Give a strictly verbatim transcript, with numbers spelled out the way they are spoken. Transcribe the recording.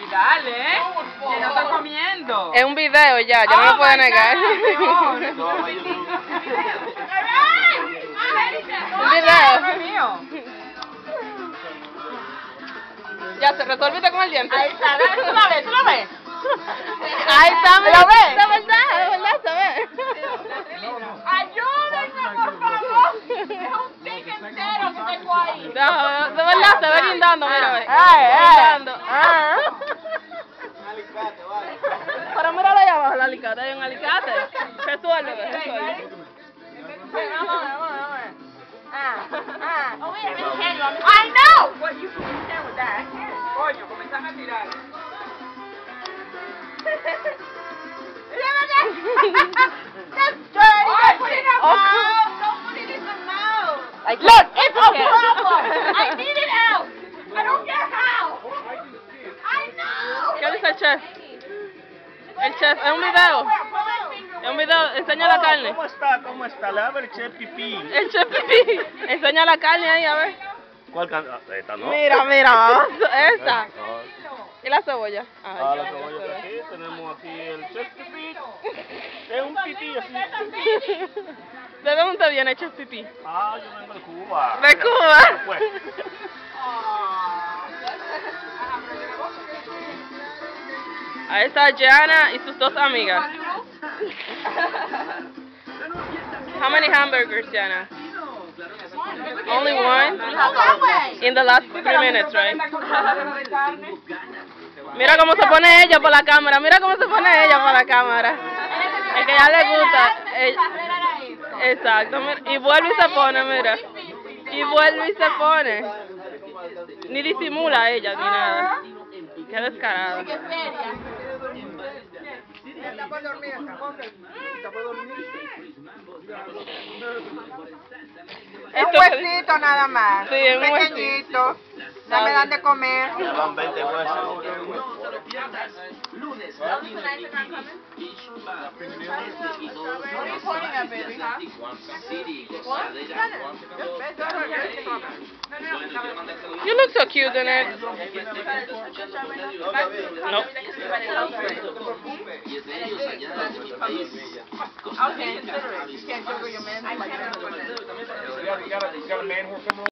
Dale, ¿eh? Que no estoy comiendo. Es un video ya, ya no lo puedo negar. Un video. Ya, ¿se resolviste con el diente? Ahí está, dale, tú la ves, tú la ves. Ahí está, ¿Lo ves? de verdad, de verdad, se ve. Ayúdenme, por favor. Es un tic entero que tengo ahí. No, de verdad, se ve guindando, mira, ve. Ay, ay. Guindando. Ah. Pero míralo allá abajo, el alicate, hay un alicate. Resuelve, resuelve. Vamos, vamos, vamos. Ah, ah. Oh, wait, I'm in Canada. I know! What, you can with that. I can't. Coño, comienzan a tirar. That's dirty. Don't put it in her mouth. Don't put it in her mouth. Like, Look, it's a problem. I need it out. I don't care how. I know. ¿Qué dice el chef? El chef, es un video. Es un video, enseña la carne. ¿Cómo está? ¿Cómo está? Le habla el chef Pipí. El chef pipí. Enseña la carne ahí, a ver. ¿Cuál can... ah, esta no? Mira, mira, esta. Ah, ¿Y la cebolla? Ay, ah, ya, la cebolla está aquí. Tenemos aquí el chef Pipí. Es un pipí así. ¿De dónde viene el chef pipí? Ah, yo vengo de Cuba. ¿De Cuba? Pues. Ahí está Gianna y sus dos amigas. How many hamburgers, Gianna? Only one? In the last three minutes, right? Mira cómo se pone ella por la cámara, mira cómo se pone ella por la cámara. Es que ya le gusta. Ella... Exacto, mira. Y vuelve y se pone, mira. Y vuelve y se pone. Ni disimula ella, ni nada. Qué descarada. Está por dormir acá. Está por dormir. Un huesito nada más. Sí, un huesito. Pequeñito. Ya me dan de comer. Ya van veinte huesos. You look so cute in it. Nope. Okay, consider it. You can't juggle your man. I can't.